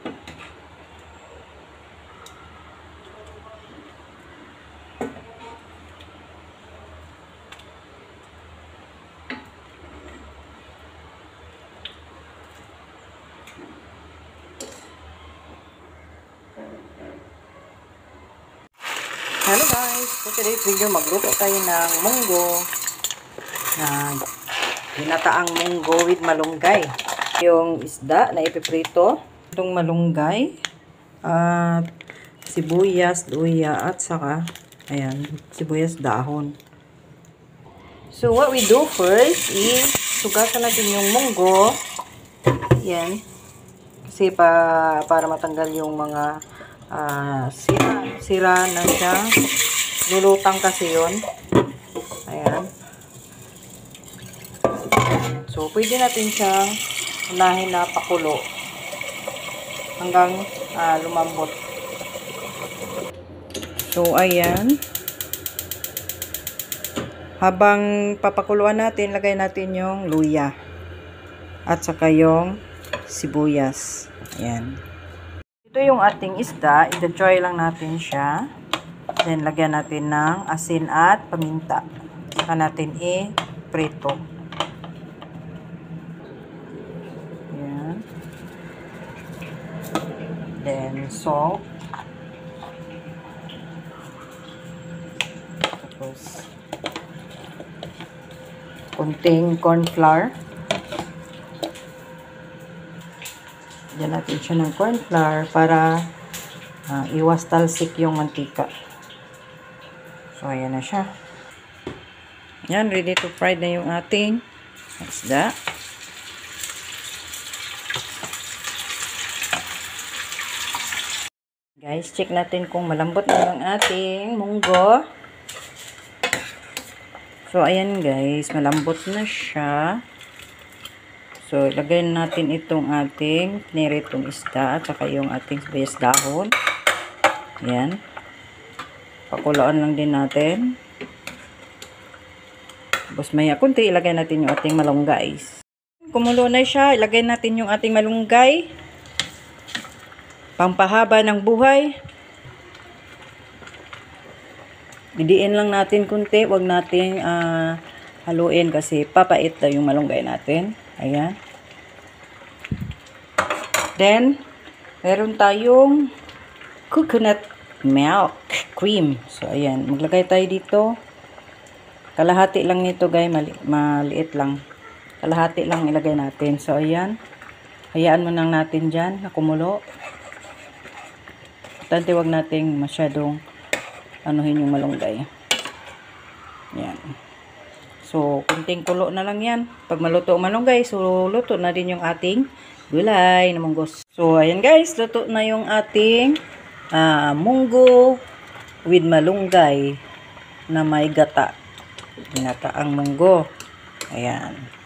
Hello guys! So today's video, magluto tayo ng munggo na ginataang munggo with malunggay. Yung isda na ipiprito, itong malunggay at sibuyas, luya at saka ayan, sibuyas dahon. So what we do first is sugasan natin yung munggo. Yan. Kasi para matanggal yung mga sira na siya. Lulutang kasi yun. Ayan. So, pwede natin siyang unahin na pakulo hanggang lumambot. So, ayan. Habang papakuluan natin, lagay natin yung luya at saka yung sibuyas. Ayan. Ito yung ating isda. I-dry lang natin siya. Then, lagyan natin ng asin at paminta. Saka natin i-prito. Ayan. Then, salt. Tapos, kunting corn flour. Lagyan natin siya ng corn flour para iwas talsik yung mantika. So, ayan na siya. Yan, ready to fry na yung ating isda. Guys, check natin kung malambot na yung ating munggo. So, ayan guys, malambot na siya. So, ilagay natin itong ating niritong isda at saka yung ating sibuyas dahon. Ayan. Pakuloan lang din natin. Tapos maya kunti, ilagay natin yung ating malunggay. Kumulo na siya, ilagay natin yung ating malunggay. Pampahaba ng buhay. Didiin lang natin kunti, wag nating haluin kasi papait daw yung malunggay natin. Ayan. Then, meron tayong coconut milk cream. So, ayan. Maglagay tayo dito. Kalahati lang nito, guys. Maliit lang. Kalahati lang ilagay natin. So, ayan. Hayaan mo lang natin dyan. Nakumulo. Tante, wag nating masyadong anuhin yung malunggay. Ayan. So, kunting kulo na lang yan. Pag maluto ang malunggay, so luto na din yung ating gulay na munggos. So, ayan guys, luto na yung ating munggo with malunggay na may gata. Ginataang munggo. Ayan.